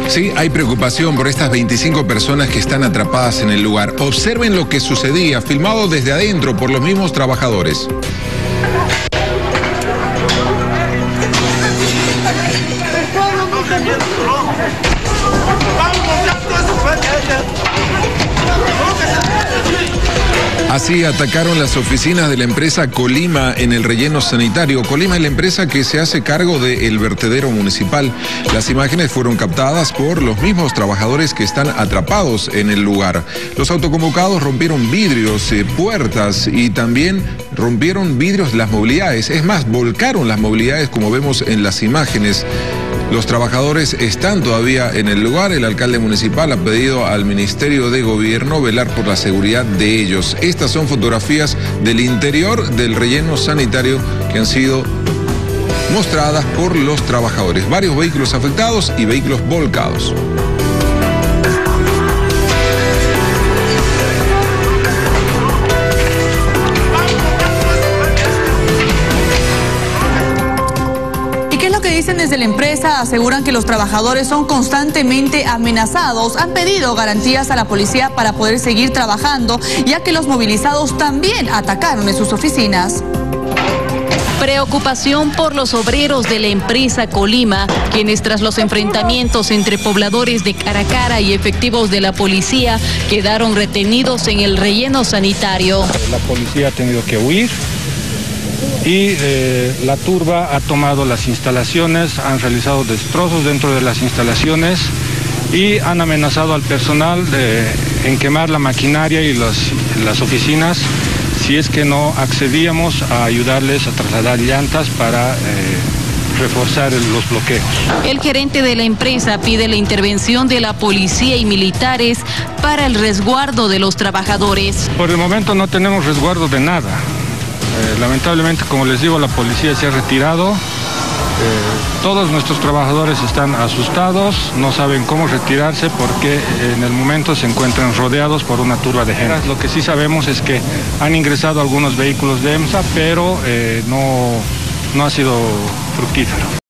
Sí, hay preocupación por estas 25 personas que están atrapadas en el lugar. Observen lo que sucedía, filmado desde adentro por los mismos trabajadores. Así atacaron las oficinas de la empresa Colima en el relleno sanitario. Colima es la empresa que se hace cargo del vertedero municipal. Las imágenes fueron captadas por los mismos trabajadores que están atrapados en el lugar. Los autoconvocados rompieron vidrios, puertas y también rompieron vidrios las movilidades. Es más, volcaron las movilidades como vemos en las imágenes. Los trabajadores están todavía en el lugar. El alcalde municipal ha pedido al Ministerio de Gobierno velar por la seguridad de ellos. Estas son fotografías del interior del relleno sanitario que han sido mostradas por los trabajadores. Varios vehículos afectados y vehículos volcados. Dicen desde la empresa, aseguran que los trabajadores son constantemente amenazados. Han pedido garantías a la policía para poder seguir trabajando, ya que los movilizados también atacaron en sus oficinas. Preocupación por los obreros de la empresa Colima, quienes tras los enfrentamientos entre pobladores de Caracara y efectivos de la policía quedaron retenidos en el relleno sanitario. La policía ha tenido que huir y la turba ha tomado las instalaciones, han realizado destrozos dentro de las instalaciones y han amenazado al personal en quemar la maquinaria y las oficinas si es que no accedíamos a ayudarles a trasladar llantas para reforzar los bloqueos. El gerente de la empresa pide la intervención de la policía y militares para el resguardo de los trabajadores. Por el momento no tenemos resguardo de nada. Lamentablemente, como les digo, la policía se ha retirado. Todos nuestros trabajadores están asustados, no saben cómo retirarse porque en el momento se encuentran rodeados por una turba de gente. Lo que sí sabemos es que han ingresado algunos vehículos de EMSA, pero no ha sido fructífero.